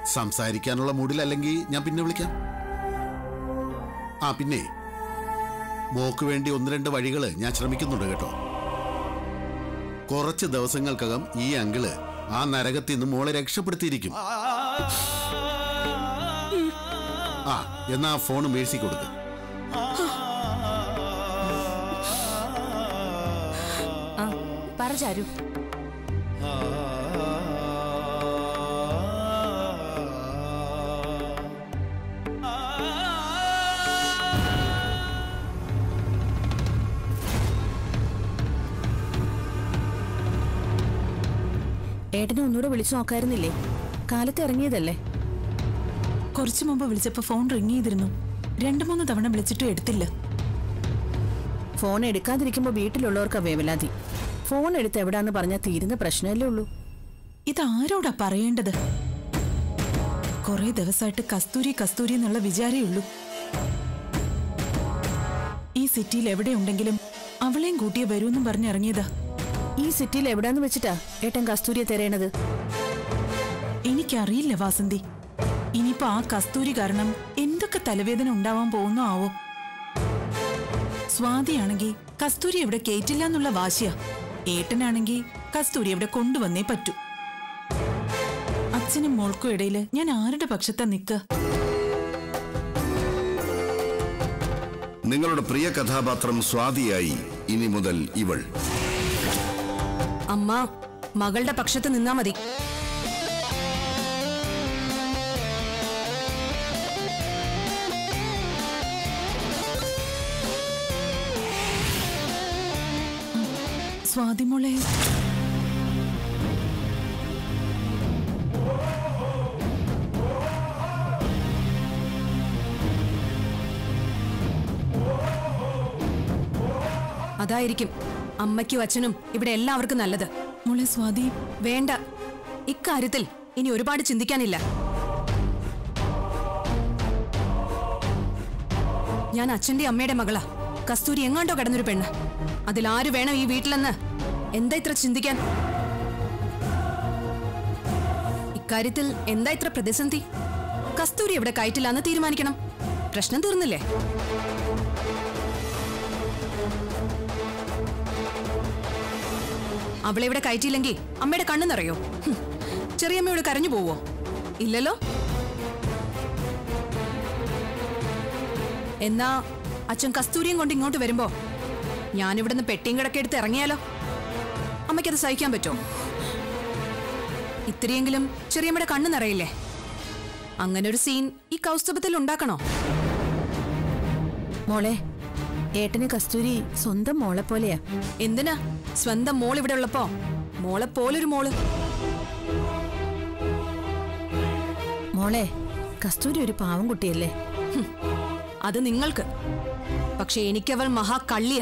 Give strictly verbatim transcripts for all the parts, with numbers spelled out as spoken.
സംസാരിക്കാനുള്ള മൂഡിലല്ലെങ്കിൽ ഞാൻ പിന്നെ വിളിക്കാം. ആ പിന്നെ മോക്ക് വേണ്ടി ഒന്ന് രണ്ട് വഴികള് ഞാൻ ശ്രമിക്കുന്നുണ്ട് കേട്ടോ. കുറച്ച് ദിവസങ്ങൾക്കകം ഈ അങ്കിള് ആ നരകത്തിൽ നിന്ന് മോളെ രക്ഷപ്പെടുത്തിയിരിക്കും. ആ എന്നാ ഫോൺ മേഴ്സി കൊടുക്ക. പറഞ്ഞു ഏട്ടനെ ഒന്നുകൂടെ വിളിച്ചു നോക്കായിരുന്നില്ലേ? കാലത്ത് ഇറങ്ങിയതല്ലേ? കുറച്ചു മുമ്പ് വിളിച്ചപ്പോ ഫോൺ റിങ് ചെയ്തിരുന്നു. രണ്ടു മൂന്ന് തവണ വിളിച്ചിട്ടും എടുത്തില്ല. ഫോൺ എടുക്കാതിരിക്കുമ്പോ വീട്ടിലുള്ളവർക്കാ വേവലാതി. ഫോൺ എടുത്ത് എവിടാന്ന് പറഞ്ഞാൽ തീരുന്ന പ്രശ്നമല്ലേ ഉള്ളൂ. ഇതാരോടാ പറയേണ്ടത്? കുറെ ദിവസമായിട്ട് കസ്തൂരി കസ്തൂരി എന്നുള്ള വിചാരേ ഉള്ളൂ. ഈ സിറ്റിയിൽ എവിടെ ഉണ്ടെങ്കിലും അവളെയും കൂട്ടിയെ വരൂന്നും പറഞ്ഞിറങ്ങിയതാ. ഈ സിറ്റിയിൽ എവിടാന്ന് വെച്ചിട്ടാ ഏട്ടൻ കസ്തൂരിയെ തിരയണത്? എനിക്കറിയില്ല വാസന്തി. ഇനിയിപ്പോ ആ കസ്തൂരി കാരണം എന്തൊക്കെ തലവേദന ഉണ്ടാവാൻ പോകുന്നോ ആവോ. സ്വാതിയാണെങ്കി കസ്തൂരി ഇവിടെ കേറ്റില്ല എന്നുള്ള വാശിയാ. ഏട്ടനാണെങ്കി കസ്തൂരി ഇവിടെ കൊണ്ടുവന്നേ പറ്റൂ. അച്ഛനും മോൾക്കും ഇടയില് ഞാൻ ആരുടെ പക്ഷത്താ നിക്ക? നിങ്ങളുടെ പ്രിയ കഥാപാത്രം സ്വാതിയായി ഇനി മുതൽ ഇവൾ. അമ്മ മകളുടെ പക്ഷത്ത് നിന്നാ മതി. സ്വാതി മോളെ, അതായിരിക്കും അമ്മയ്ക്കും അച്ഛനും ഇവിടെ എല്ലാവർക്കും നല്ലത്. മോളെ സ്വാതി, വേണ്ട. ഇക്കാര്യത്തിൽ ഇനി ഒരുപാട് ചിന്തിക്കാനില്ല. ഞാൻ അച്ഛന്റെ അമ്മയുടെ മകളാ. കസ്തൂരി എങ്ങാണ്ടോ കിടന്നൊരു പെണ്ണ്. അതിലാര് വേണം ഈ വീട്ടിലെന്ന് എന്താ ഇത്ര ചിന്തിക്കാൻ? ഇക്കാര്യത്തിൽ എന്താ ഇത്ര പ്രതിസന്ധി? കസ്തൂരി ഇവിടെ കയറ്റില്ലാന്ന് തീരുമാനിക്കണം. പ്രശ്നം തീർന്നില്ലേ? അവളെ ഇവിടെ കയറ്റിയില്ലെങ്കിൽ അമ്മയുടെ കണ്ണു നിറയോ? ചെറിയമ്മയോട് കരഞ്ഞു പോവോ? ഇല്ലല്ലോ. എന്നാ അച്ഛൻ കസ്തൂരിയും കൊണ്ട് ഇങ്ങോട്ട് വരുമ്പോ ഞാനിവിടുന്ന് പെട്ടിയും കിടക്കെടുത്ത് ഇറങ്ങിയാലോ? അമ്മയ്ക്കത് സഹിക്കാൻ പറ്റുമോ? ഇത്രയെങ്കിലും ചെറിയമ്മയുടെ കണ്ണു നിറയില്ലേ? അങ്ങനെ ഒരു സീൻ ഈ കൗസ്തുഭത്തിൽ ഉണ്ടാക്കണോ? മോളെ, ഏട്ടന് കസ്തൂരി സ്വന്തം മോളെ പോലെയാ. എന്തിനാ സ്വന്തം മോൾ ഇവിടെ ഉള്ളപ്പോ മോളെ പോലൊരു മോള്? മോളെ, കസ്തൂരി ഒരു പാവം കുട്ടിയല്ലേ? അത് നിങ്ങൾക്ക്. പക്ഷെ എനിക്കവൾ മഹാകള്ളിയാ.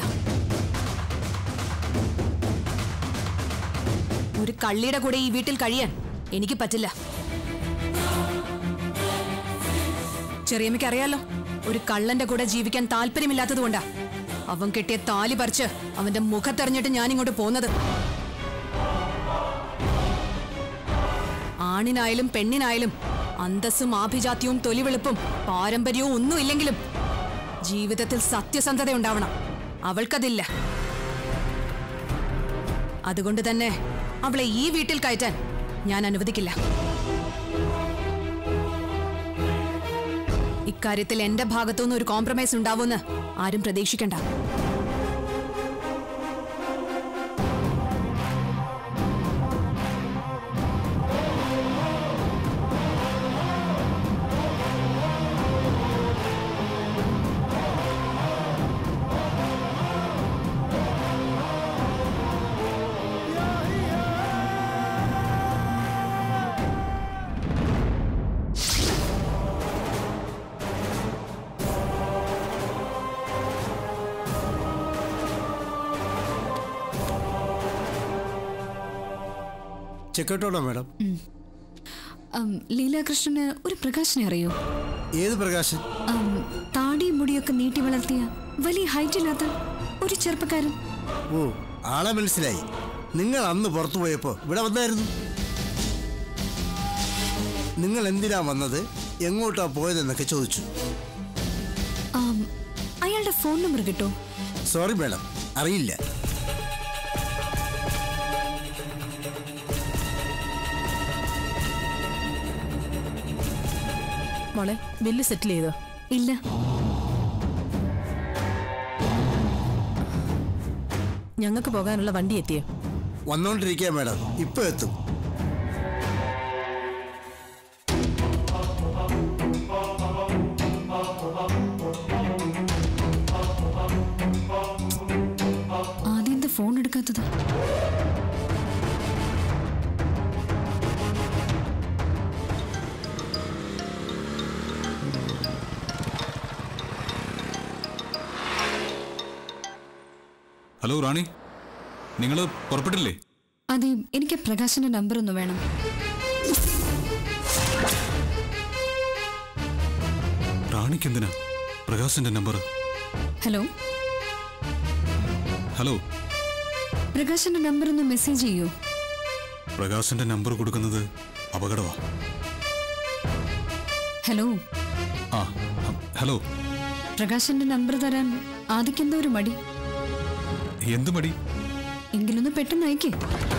ഒരു കള്ളിയുടെ കൂടെ ഈ വീട്ടിൽ കഴിയാൻ എനിക്ക് പറ്റില്ല. ചെറിയമ്മയ്ക്ക് അറിയാലോ, ഒരു കള്ളന്റെ കൂടെ ജീവിക്കാൻ താല്പര്യമില്ലാത്തത് കൊണ്ടാ അവൻ കെട്ടിയ താലി പറിച്ച് അവന്റെ മുഖത്തെറിഞ്ഞിട്ട് ഞാനിങ്ങോട്ട് പോന്നത്. ആണിനായാലും പെണ്ണിനായാലും അന്തസ്സും ആഭിജാത്യവും തൊലിവെളുപ്പും പാരമ്പര്യവും ഒന്നുമില്ലെങ്കിലും ജീവിതത്തിൽ സത്യസന്ധത ഉണ്ടാവണം. അവൾക്കതില്ല. അതുകൊണ്ട് തന്നെ അവളെ ഈ വീട്ടിൽ കയറ്റാൻ ഞാൻ അനുവദിക്കില്ല. ഇക്കാര്യത്തിൽ എന്റെ ഭാഗത്തുനിന്ന് ഒരു കോംപ്രമൈസ് ഉണ്ടാവുമെന്ന് ആരും പ്രതീക്ഷിക്കണ്ട. ചെക്കോട്ടോ മാഡം. ലീലാകൃഷ്ണന് ഒരു പ്രകാശനെ അറിയോ? ഏത് പ്രകാശൻ? താടി മുടിയൊക്കെ നീട്ടി വളർത്തിയ വലിയ ഹൈറ്റ് ഇല്ലാത്ത ഒരു ചെറുപ്പക്കാരൻ. ഓ, ആളെ മനസ്സിലായി. നിങ്ങൾ അന്ന് പുറത്തു പോയപ്പോ ഇവിടെ വന്നായിരുന്നു. നിങ്ങൾ എന്തിനാ വന്നത്, എങ്ങോട്ടാ പോയതെന്നൊക്കെ ചോദിച്ചു. ആം, അയാളുടെ ഫോൺ നമ്പർ കിട്ടോ? സോറി മാഡം, അറിയില്ല. മോളെ ബില്ല് സെറ്റിൽ ചെയ്തോ? ഇല്ല. ഞങ്ങൾക്ക് പോകാനുള്ള വണ്ടി എത്തിയോ? വന്നോണ്ടിരിക്കുക മാഡം, ഇപ്പൊ എത്തും. ആദ്യം എന്താ ഫോൺ എടുക്കാത്തത്? ഹലോ റാണി, നിങ്ങൾ പുറപ്പെട്ടില്ലേ? അതെ, എനിക്ക് പ്രകാശിന്റെ നമ്പർ ഒന്ന് വേണം. റാണിക്ക് എന്തിനാ പ്രകാശിന്റെ നമ്പർ? ഹലോ ഹലോ പ്രകാശിന്റെ നമ്പർ ഒന്ന് മെസ്സേജ് ചെയ്യൂ. പ്രകാശിന്റെ നമ്പർ കൊടുക്കുന്നത് അപകടമാ. ഹലോ ആ ഹലോ. പ്രകാശിന്റെ നമ്പർ തരാൻ ആദ്യക്കെന്താ ഒരു മടി? എന്ത് മടി? എങ്കിലൊന്ന് പെട്ടെന്ന് അയക്കേ.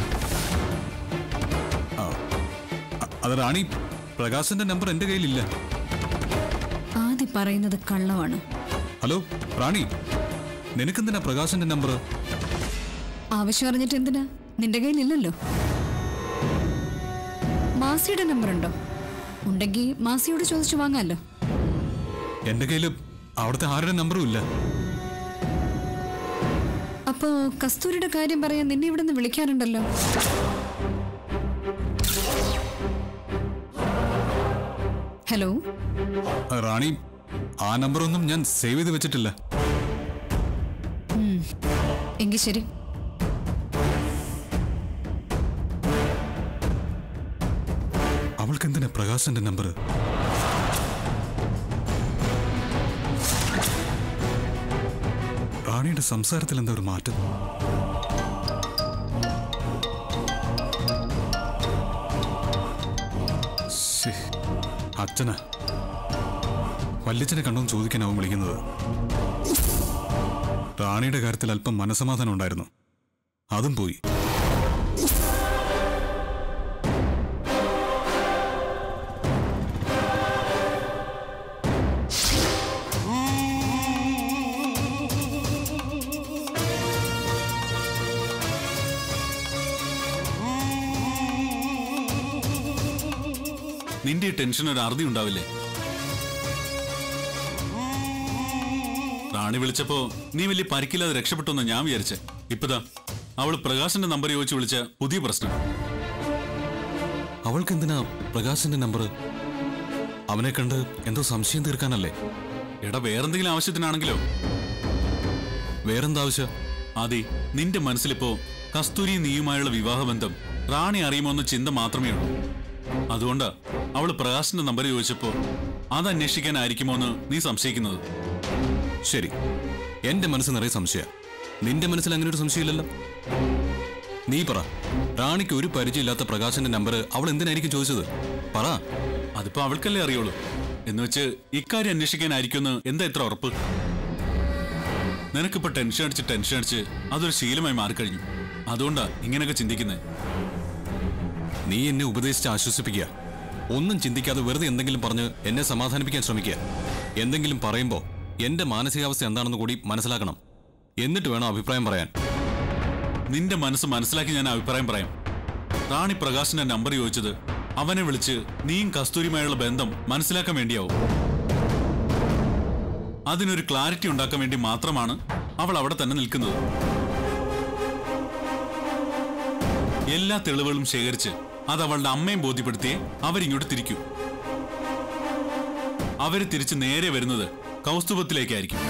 അത് റാണി, പ്രകാശിന്റെ നമ്പർ എന്റെ കയ്യിലില്ല. ആദ്യം പറയുന്നത് കള്ളമാണ്. ഹലോ റാണി, നിനക്കെന്തിനാ പ്രകാശിന്റെ നമ്പർ? ആവശ്യം അറിഞ്ഞിട്ട് എന്തിനാ? നിന്റെ കയ്യിലില്ലല്ലോ. മാസിയുടെ നമ്പർ ഉണ്ടോ? ഉണ്ടെങ്കിൽ മാസിയോട് ചോദിച്ചു വാങ്ങാലോ. എന്റെ കയ്യില് അവിടുത്തെ ആരുടെ നമ്പറും ഇല്ല. അപ്പോ കസ്തൂരിയുടെ കാര്യം പറയാൻ നിന്നെ ഇവിടെ നിന്ന് വിളിക്കാറുണ്ടല്ലോ. ഹലോ റാണി, ആ നമ്പറൊന്നും ഞാൻ സേവ് ചെയ്ത് വെച്ചിട്ടില്ല. എങ്കിൽ ശരി. അവൾക്ക് എന്തിനാ പ്രകാശിന്റെ നമ്പർ? റാണിയുടെ സംസാരത്തിൽ എന്താ ഒരു മാറ്റം? അച്ഛനാ, വല്യച്ഛനെ കണ്ടോന്ന് ചോദിക്കാനാവും വിളിക്കുന്നത്. റാണിയുടെ കാര്യത്തിൽ അല്പം മനസമാധാനം ഉണ്ടായിരുന്നു, അതും പോയി. നിന്റെ ടെൻഷൻ ഒരു അറുതി ഉണ്ടാവില്ലേ? റാണി വിളിച്ചപ്പോ നീ വലിയ പരിക്കില്ലാതെ രക്ഷപ്പെട്ടോന്ന് ഞാൻ വിചാരിച്ചെ. ഇപ്പതാ അവള് പ്രകാശിന്റെ നമ്പർ ചോദിച്ചു വിളിച്ച പുതിയ പ്രശ്നം. അവൾക്ക് എന്തിനാ പ്രകാശിന്റെ നമ്പർ? അവനെ കണ്ട് എന്തോ സംശയം തീർക്കാനല്ലേ? എടാ, വേറെന്തെങ്കിലും ആവശ്യത്തിനാണെങ്കിലോ? വേറെന്താ ആവശ്യം? ആദി, നിന്റെ മനസ്സിലിപ്പോ കസ്തൂരി നീയുമായുള്ള വിവാഹബന്ധം റാണി അറിയുമോ എന്ന ചിന്ത മാത്രമേ ഉള്ളൂ. അതുകൊണ്ടാ അവള് പ്രകാശിന്റെ നമ്പർ ചോദിച്ചപ്പോ അത് അന്വേഷിക്കാനായിരിക്കുമോ എന്ന് നീ സംശയിക്കുന്നത്. ശരി, എന്റെ മനസ്സ് നിറയെ സംശയ. നിന്റെ മനസ്സിൽ അങ്ങനെ ഒരു സംശയമില്ലല്ലോ. നീ പറ, റാണിക്ക് ഒരു പരിചയമില്ലാത്ത പ്രകാശിന്റെ നമ്പർ അവൾ എന്തിനായിരിക്കും ചോദിച്ചത്? പറ. അതിപ്പോ അവൾക്കല്ലേ അറിയുള്ളൂ. എന്ന് വെച്ച് ഇക്കാര്യം അന്വേഷിക്കാനായിരിക്കുമെന്ന് എന്താ ഇത്ര ഉറപ്പ്? നിനക്കിപ്പോ ടെൻഷൻ അടിച്ച് ടെൻഷൻ അടിച്ച് അതൊരു ശീലമായി മാറിക്കഴിഞ്ഞു. അതുകൊണ്ടാ ഇങ്ങനെയൊക്കെ ചിന്തിക്കുന്നത്. നീ എന്നെ ഉപദേശിച്ച് ആശ്വസിപ്പിക്കുക. ഒന്നും ചിന്തിക്കാതെ വെറുതെ എന്തെങ്കിലും പറഞ്ഞ് എന്നെ സമാധാനിപ്പിക്കാൻ ശ്രമിക്കുക. എന്തെങ്കിലും പറയുമ്പോൾ എന്റെ മാനസികാവസ്ഥ എന്താണെന്ന് കൂടി മനസ്സിലാക്കണം. എന്നിട്ട് വേണം അഭിപ്രായം പറയാൻ. നിന്റെ മനസ്സ് മനസ്സിലാക്കി ഞാൻ അഭിപ്രായം പറയാം. റാണി പ്രകാശിന്റെ നമ്പർ ചോദിച്ചത് അവനെ വിളിച്ച് നീയും കസ്തൂരിയുമായുള്ള ബന്ധം മനസ്സിലാക്കാൻ വേണ്ടിയാവും. അതിനൊരു ക്ലാരിറ്റി ഉണ്ടാക്കാൻ വേണ്ടി മാത്രമാണ് അവൾ അവിടെ തന്നെ നിൽക്കുന്നത്. എല്ലാ തെളിവുകളും ശേഖരിച്ച് അത് അവളുടെ അമ്മയും ബോധ്യപ്പെടുത്തിയേ അവരിങ്ങോട്ട് തിരിക്കൂ. അവര് തിരിച്ച് നേരെ വരുന്നത് കൗസ്തുഭത്തിലേക്കായിരിക്കും.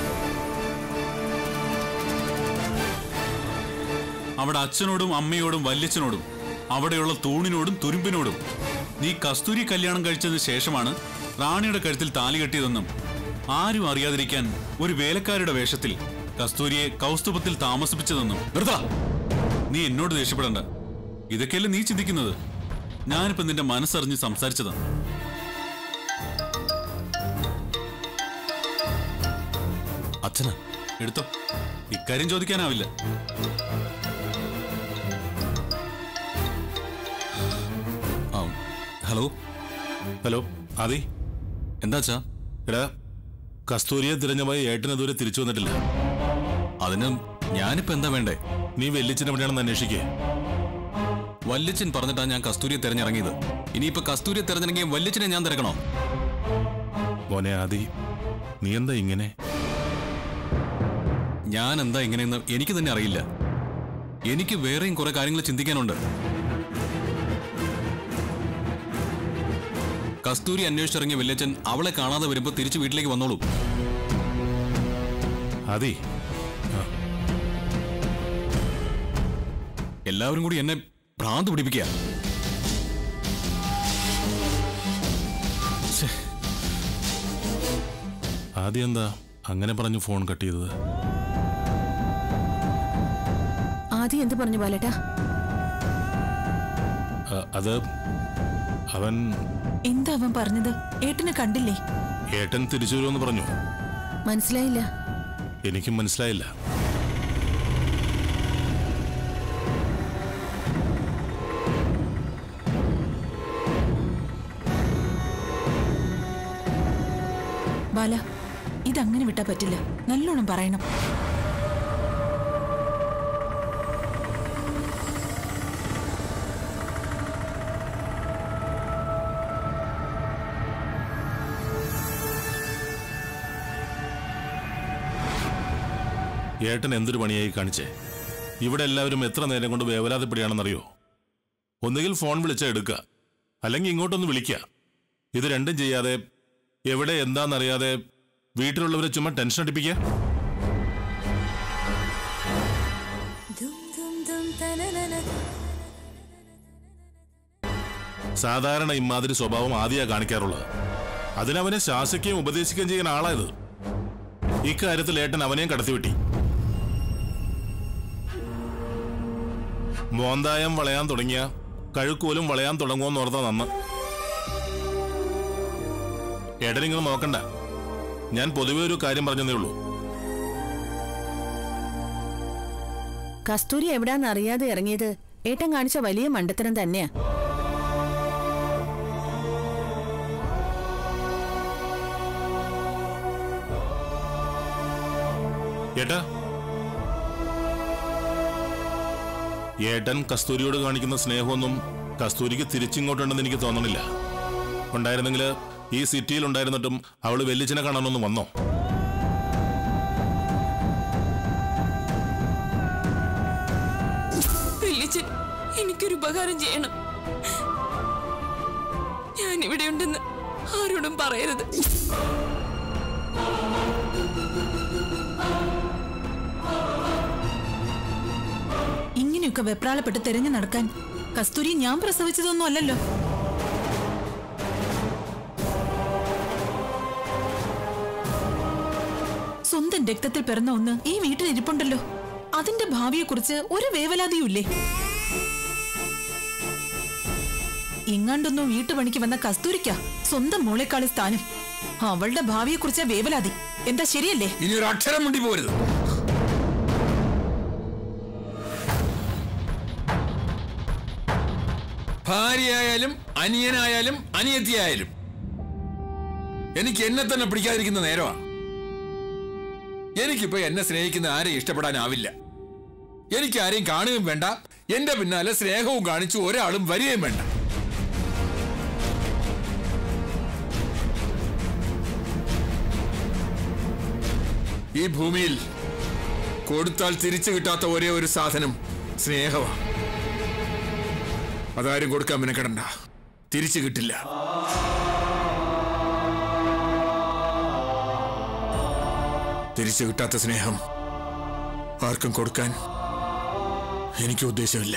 അവിടെ അച്ഛനോടും അമ്മയോടും വല്യച്ഛനോടും അവിടെയുള്ള തൂണിനോടും തുരുമ്പിനോടും നീ കസ്തൂരി കല്യാണം കഴിച്ചതിന് ശേഷമാണ് റാണിയുടെ കഴുത്തിൽ താലി കെട്ടിയതെന്നും ആരും അറിയാതിരിക്കാൻ ഒരു വേലക്കാരുടെ വേഷത്തിൽ കസ്തൂരിയെ കൗസ്തുഭത്തിൽ താമസിപ്പിച്ചതെന്നും. നിർത്താ, നീ എന്നോട് ദേഷ്യപ്പെടണ്ട. ഇതൊക്കെയല്ലേ നീ ചിന്തിക്കുന്നത്. ഞാനിപ്പോ നിന്റെ മനസ്സറിഞ്ഞ് സംസാരിച്ചതാണ്. അച്ഛനാ? എടുത്തോ, ഇക്കാര്യം ചോദിക്കാനാവില്ല. ആ, ഹലോ ഹലോ ആദി, എന്താ അച്ഛാ? എടാ, കസ്തൂരിയെ തിരഞ്ഞുപോയി ഏട്ടനെതുവരെ തിരിച്ചു വന്നിട്ടില്ല. അതിന് ഞാനിപ്പോ എന്താ വേണ്ടേ? നീ വെല്ലിച്ചൻ എവിടെയാണെന്ന് അന്വേഷിക്കേ. വല്യച്ചൻ പറഞ്ഞിട്ടാ ഞാൻ കസ്തൂരിയെ തെരഞ്ഞിറങ്ങിയത്. ഇനിയിപ്പോ കസ്തൂരിയെ തെരഞ്ഞെങ്കിൽ വല്യച്ചനെ ഞാൻ തിരക്കണോ? മോനെ ആദി, നീ എന്താ ഇങ്ങനെ? ഞാൻ എന്താ ഇങ്ങനെയെന്ന് എനിക്ക് തന്നെ അറിയില്ല. എനിക്ക് വേറെയും കുറെ കാര്യങ്ങൾ ചിന്തിക്കാനുണ്ട്. കസ്തൂരി അന്വേഷിച്ചിറങ്ങിയ വല്യച്ചൻ അവളെ കാണാതെ വരുമ്പോ തിരിച്ചു വീട്ടിലേക്ക് വന്നോളൂ. ആദി, എല്ലാവരും കൂടി എന്നെ ഭ്രാന്ത് പിടിപ്പിക്കുക. ആദ്യം എന്താ അങ്ങനെ പറഞ്ഞു ഫോൺ കട്ട് ചെയ്തത്? ആദ്യം എന്ത് പറഞ്ഞു ബാലേട്ടാ? അത് അവൻ എന്താ അവൻ പറഞ്ഞത്? ഏട്ടനെ കണ്ടില്ലേ? ഏട്ടൻ തിരിച്ചു വരുമെന്ന് പറഞ്ഞു. മനസ്സിലായില്ല. എനിക്കും മനസ്സിലായില്ല. ബാല, ഇതങ്ങനെ വിട്ടാ പറ്റില്ല. നല്ലോണം പറയണം. ഏട്ടൻ എന്തൊരു പണിയായി കാണിച്ചേ. ഇവിടെ എല്ലാവരും എത്ര നേരം കൊണ്ട് വേവലാതിപ്പെടിയാണെന്നറിയോ? ഒന്നുകിൽ ഫോൺ വിളിച്ചാൽ എടുക്കുക, അല്ലെങ്കിൽ ഇങ്ങോട്ടൊന്ന് വിളിക്കുക. ഇത് രണ്ടും ചെയ്യാതെ എവിടെ എന്താണെന്നറിയാതെ വീട്ടിലുള്ളവരെ ചുമ്മാ ടെൻഷൻ അടിപ്പിക്കുക. സാധാരണ ഇമാതിരി സ്വഭാവം ആദ്യമാ കാണിക്കാറുള്ളത്. അതിനവനെ ശാസിക്കുകയും ഉപദേശിക്കുകയും ചെയ്യുന്ന ആളായത്. ഇക്കാര്യത്തിൽ ഏട്ടൻ അവനെയും കടത്തിവിട്ടി. മോന്തായം വളയാൻ തുടങ്ങിയ കഴുക്കോലും വളയാൻ തുടങ്ങുമെന്ന് ഓർത്താ നന്ന്. ഏട്ടനിങ്ങനെ നോക്കണ്ട. ഞാൻ പൊതുവെ ഒരു കാര്യം പറഞ്ഞതേ ഉള്ളൂ. കസ്തൂരി എവിടാന്ന് അറിയാതെ ഇറങ്ങിയത് ഏട്ടൻ കാണിച്ച വലിയ മണ്ടത്തരം തന്നെയാ. ഏട്ടാ, ഏട്ടൻ കസ്തൂരിയോട് കാണിക്കുന്ന സ്നേഹമൊന്നും കസ്തൂരിക്ക് തിരിച്ചിങ്ങോട്ടുണ്ടെന്ന് എനിക്ക് തോന്നണില്ല. ഉണ്ടായിരുന്നെങ്കിൽ ഈ സിറ്റിയിൽ ഉണ്ടായിരുന്നിട്ടും അവള് വെല്ലിച്ചനെ കാണാനൊന്നും വന്നോ? വെല്ലിച്ചൻ, എനിക്കൊരു ഉപകാരം ചെയ്യണം. ഞാൻ ഇവിടെ ഉണ്ടെന്ന് ആരോടും പറയരുത്. ഇങ്ങനെയൊക്കെ വെപ്രാളപ്പെട്ട് തിരഞ്ഞു നടക്കാൻ കസ്തൂരി ഞാൻ പ്രസവിച്ചതൊന്നും അല്ലല്ലോ. സ്വന്തം രക്തത്തിൽ പിറന്ന ഒന്ന് ഈ വീട്ടിൽ ഇരിപ്പുണ്ടല്ലോ. അതിന്റെ ഭാവിയെക്കുറിച്ച് ഒരു വേവലാതിയുമില്ലേ? ഇങ്ങാണ്ടൊന്നും വീട്ടുപണിക്ക് വന്ന കസ്തൂരിക്ക സ്വന്തം മോളെക്കാളി സ്ഥാനം. അവളുടെ ഭാവിയെക്കുറിച്ച് വേവലാതി. എന്താ ശരിയല്ലേ? ഇനി ഒരു അക്ഷരം മുണ്ടി പോരുത്. ഭാര്യയായാലും അനിയനായാലും അനിയത്തിയായാലും എനിക്ക് എന്നെ തന്നെ പിടിക്കാതിരിക്കുന്ന നേരമാണ്. എനിക്കിപ്പോ എന്നെ സ്നേഹിക്കുന്ന ആരെയും ഇഷ്ടപ്പെടാനാവില്ല. എനിക്ക് ആരെയും കാണുകയും വേണ്ട, എന്റെ പിന്നാലെ സ്നേഹവും കാണിച്ചു ഒരാളും വരികയും വേണ്ട. ഈ ഭൂമിയിൽ കൊടുത്താൽ തിരിച്ചു കിട്ടാത്ത ഒരേ ഒരു സാധനം സ്നേഹമാണ്. അതാരും കൊടുക്കാൻ മെനക്കെടണ്ട, തിരിച്ചു കിട്ടില്ല. തിരിച്ചു കിട്ടാത്ത സ്നേഹം ആർക്കും കൊടുക്കാൻ എനിക്ക് ഉദ്ദേശമില്ല.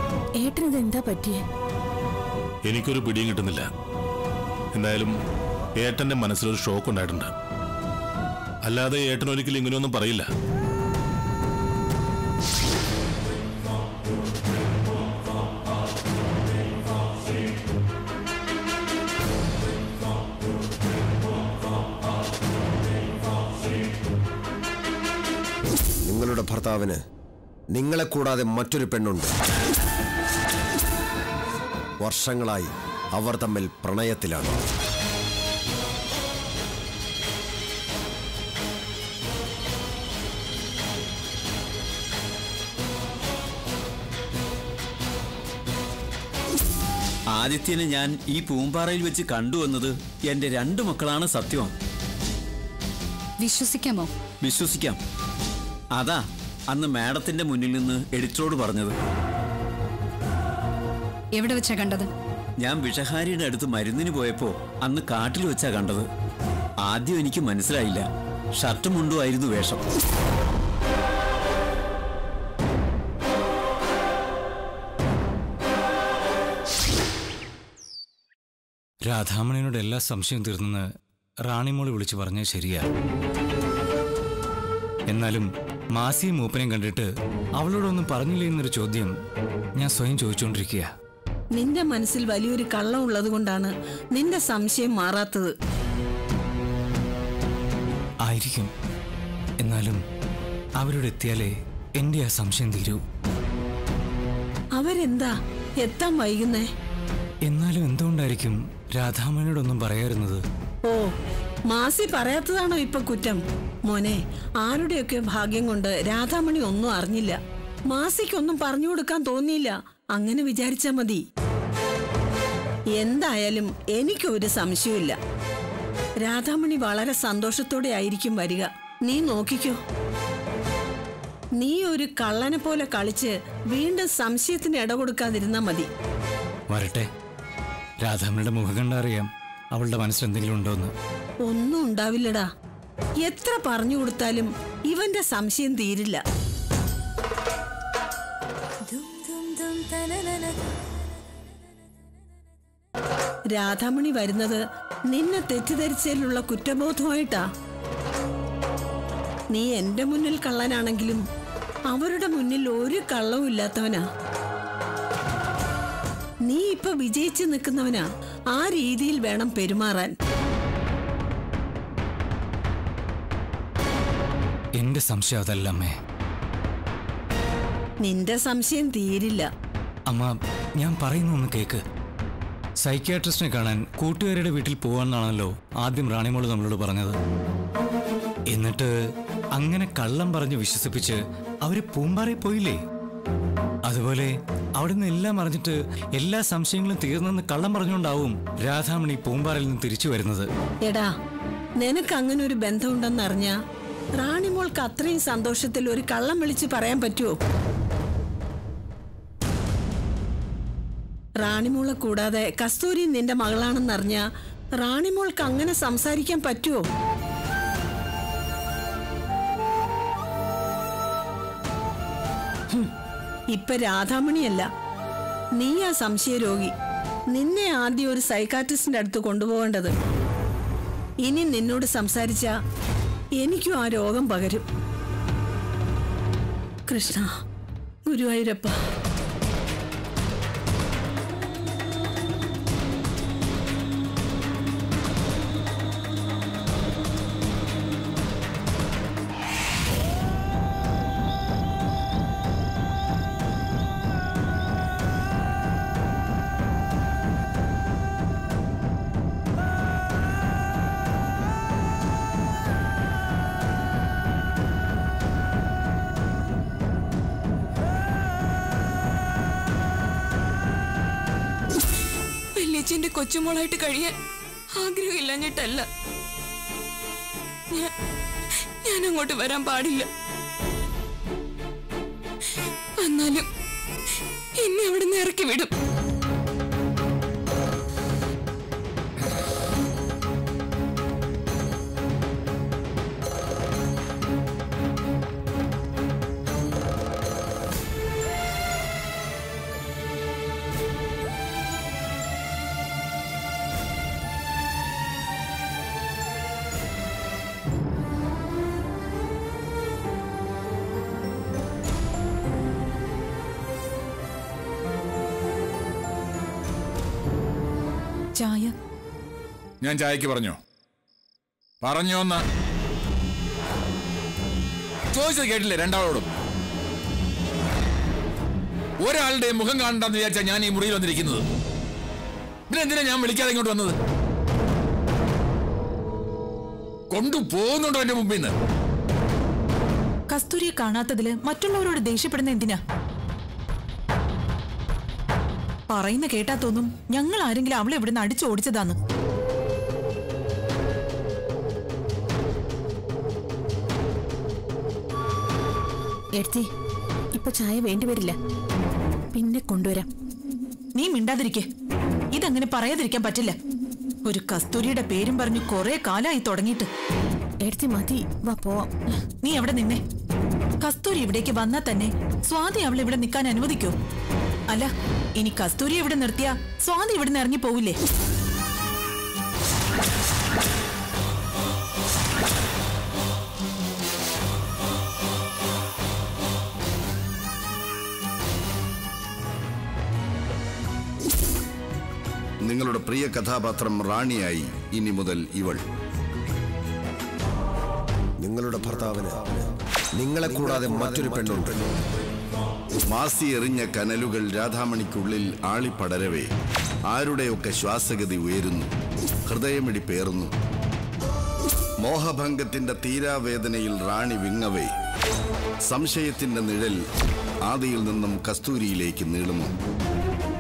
ഏട്ടനിത് എന്താ പറ്റിയേ? എനിക്കൊരു പിടിയും കിട്ടുന്നില്ല. എന്തായാലും ഏട്ടന്റെ മനസ്സിലൊരു ഷോക്ക് ഉണ്ടായിട്ടുണ്ട്. അല്ലാതെ ഏട്ടൻ ഒരിക്കലും ഇങ്ങനെയൊന്നും പറയില്ല. നിങ്ങളുടെ ഭർത്താവിന് നിങ്ങളെ കൂടാതെ മറ്റൊരു പെണ്ണുണ്ട്. വർഷങ്ങളായി അവർ തമ്മിൽ പ്രണയത്തിലാണ്. ആദിത്യനെ ഞാൻ ഈ പൂമ്പാറയിൽ വെച്ച് കണ്ടുവന്നത് എന്റെ രണ്ടു മക്കളാണ് സത്യമാണ്. വിശ്വസിക്കാമോ? വിശ്വസിക്കാം. അതാ അന്ന് മാഡത്തിന്റെ മുന്നിൽ നിന്ന് എഡിറ്ററോട് പറഞ്ഞത്. എവിടെ വെച്ചാ കണ്ടത്? ഞാൻ വിഷഹാരിയുടെ അടുത്ത് മരുന്നിന് പോയപ്പോ അന്ന് കാട്ടിൽ വെച്ചാ കണ്ടത്. ആദ്യം എനിക്ക് മനസ്സിലായില്ല. ഷർട്ടും മുണ്ടുമായിരുന്നു വേഷം. രാധാമണിയോട് എല്ലാ സംശയം തീർന്നെന്ന് റാണിമോള് വിളിച്ചു പറഞ്ഞാൽ ശരിയാ. എന്നാലും മാസിയും മൂപ്പനെയും കണ്ടിട്ട് അവളോടൊന്നും പറഞ്ഞില്ലേ എന്നൊരു ചോദ്യം ഞാൻ സ്വയം ചോദിച്ചുകൊണ്ടിരിക്കുക. നിന്റെ മനസ്സിൽ വലിയൊരു കള്ളം ഉള്ളത് കൊണ്ടാണ് നിന്റെ സംശയം മാറാത്തത്. ആയിരിക്കും. എന്നാലും അവരോട് എത്തിയാലേ എന്റെ ആ സംശയം തീരൂ. അവരെന്താ എത്താൻ വൈകുന്നേ? എന്നാലും എന്തുകൊണ്ടായിരിക്കും രാധാമണിയോടൊന്നും പറയാറുന്നത്? ഓ, മാസി പറയാത്തതാണോ ഇപ്പൊ കുറ്റം? മോനെ, ആരുടെയൊക്കെ ഭാഗ്യം കൊണ്ട് രാധാമണി ഒന്നും അറിഞ്ഞില്ല. മാസിക്കൊന്നും പറഞ്ഞു കൊടുക്കാൻ തോന്നിയില്ല. അങ്ങനെ വിചാരിച്ചാ മതി. എന്തായാലും എനിക്കൊരു സംശയമില്ല. രാധാമണി വളരെ സന്തോഷത്തോടെ ആയിരിക്കും വരിക. നീ നോക്കിക്കോ. നീ ഒരു കള്ളനെ പോലെ കളിച്ച് വീണ്ടും സംശയത്തിന് ഇട കൊടുക്കാതിരുന്നാ മതി. വരട്ടെ. രാധാമണിയുടെ മുഖം കണ്ടറിയാം അവളുടെ മനസ്സിൽ എന്തെങ്കിലും ഉണ്ടോന്ന്. ഒന്നും ഉണ്ടാവില്ലടാ. എത്ര പറഞ്ഞു കൊടുത്താലും ഇവന്റെ സംശയം തീരില്ല. രാധാമണി വരുന്നത് നിന്നെ തെറ്റിദ്ധരിച്ചതിലുള്ള കുറ്റബോധമായിട്ടാ. നീ എന്റെ മുന്നിൽ കള്ളനാണെങ്കിലും അവരുടെ മുന്നിൽ ഒരു കള്ളവും ഇല്ലാത്തവനാ. നീ ഇപ്പൊ വിജയിച്ചു നിൽക്കുന്നവനാ. ആ രീതിയിൽ വേണം പെരുമാറാൻ. എന്റെ സംശയം അതല്ല അമ്മേ. നിന്റെ സംശയം തീരില്ല. അമ്മ, ഞാൻ പറയുന്ന ഒന്ന് കേക്ക്. സൈക്യാട്രിസ്റ്റിനെ കാണാൻ കൂട്ടുകാരുടെ വീട്ടിൽ പോവാന്നാണല്ലോ ആദ്യം റാണിമോള് നമ്മളോട് പറഞ്ഞത്. എന്നിട്ട് അങ്ങനെ കള്ളം പറഞ്ഞ് വിശ്വസിപ്പിച്ച് അവര് പൂമ്പാറയിൽ പോയില്ലേ? അതുപോലെ അവിടെ നിന്ന് എല്ലാം അറിഞ്ഞിട്ട് എല്ലാ സംശയങ്ങളും തീർന്നെന്ന് കള്ളം പറഞ്ഞുകൊണ്ടാവും രാധാമണി പൂമ്പാറയിൽ നിന്ന് തിരിച്ചു വരുന്നത്. എടാ, നിനക്ക് അങ്ങനെ ഒരു ബന്ധമുണ്ടെന്നറിഞ്ഞ റാണിമോൾക്ക് അത്രയും സന്തോഷത്തിൽ ഒരു കള്ളം വിളിച്ച് പറയാൻ പറ്റുമോ? റാണിമോളെ കൂടാതെ കസ്തൂരി നിന്റെ മകളാണെന്നറിഞ്ഞ റാണിമോൾക്ക് അങ്ങനെ സംസാരിക്കാൻ പറ്റുമോ? ഇപ്പൊ രാധാമണിയല്ല, നീയാ സംശയരോഗി. നിന്നെ ആദ്യം ഒരു സൈക്കാട്രിസ്റ്റിന്റെ അടുത്ത് കൊണ്ടുപോകേണ്ടത്. ഇനി നിന്നോട് സംസാരിച്ച എനിക്കും ആ രോഗം പകരും. കൃഷ്ണ, ഗുരുവായൂരപ്പ. വല്യച്ഛന്റെ കൊച്ചുമോളായിട്ട് കഴിയാൻ ആഗ്രഹമില്ലാഞ്ഞിട്ടല്ല. ഞാൻ ഞാൻ അങ്ങോട്ട് വരാൻ പാടില്ല. എന്നാലും എന്നെ അവിടെ നിന്ന് ഇറക്കി വിടും. ചായ ഞാൻ ചായക്ക് പറഞ്ഞോ പറഞ്ഞോന്ന ചോദിച്ചത് കേട്ടില്ലേ രണ്ടാളോടും? ഒരാളുടെ മുഖം കാണണ്ടെന്ന് വിചാരിച്ചാ ഞാൻ ഈ മുറിയിൽ വന്നിരിക്കുന്നത്. പിന്നെ എന്തിനാ ഞാൻ വിളിക്കാതെ ഇങ്ങോട്ട് വന്നത്? കൊണ്ടുപോകുന്നുണ്ടോ എന്റെ മുമ്പിൽ നിന്ന്? കസ്തൂരിയെ കാണാത്തതില് മറ്റുള്ളവരോട് ദേഷ്യപ്പെടുന്ന എന്തിനാ? പറയുന്ന കേട്ടാ തോന്നും ഞങ്ങൾ ആരെങ്കിലും അവളെ ഇവിടുന്ന് അടിച്ചോടിച്ചതാന്ന്. എടുത്തി ഇപ്പൊ ചായ വേണ്ടി വരില്ല, പിന്നെ കൊണ്ടുവരാം. നീ മിണ്ടാതിരിക്കെ. ഇതങ്ങനെ പറയാതിരിക്കാൻ പറ്റില്ല. ഒരു കസ്തൂരിയുടെ പേരും പറഞ്ഞു കുറെ കാലായി തുടങ്ങിയിട്ട്. എടുത്തി മതി, വാ പോവാം. നീ എവിടെ നിന്നേ? കസ്തൂരി ഇവിടേക്ക് വന്നാൽ തന്നെ സ്വാതി അവളെ ഇവിടെ നിൽക്കാൻ അനുവദിക്കോ? അല്ല, ഇനി കസ്തൂരി ഇവിടെ നിർത്തിയാ സ്വാതി ഇവിടുന്ന് ഇറങ്ങി പോവില്ലേ? നിങ്ങളുടെ പ്രിയ കഥാപാത്രം റാണിയായി ഇനി മുതൽ ഇവൾ. നിങ്ങളുടെ ഭർത്താവിന് നിങ്ങളെ കൂടാതെ മറ്റൊരു പെണ്ണുണ്ട്. മാസി എറിഞ്ഞ കനലുകൾ രാധാമണിക്കുള്ളിൽ ആളിപ്പടരവേ ആരുടെയൊക്കെ ശ്വാസഗതി ഉയരുന്നു, ഹൃദയമിടിപ്പേറുന്നു. മോഹഭംഗത്തിന്റെ തീരാവേദനയിൽ റാണി വിങ്ങവേ സംശയത്തിന്റെ നിഴൽ ആദിയിൽ നിന്നും കസ്തൂരിയിലേക്ക് നീളുന്നു.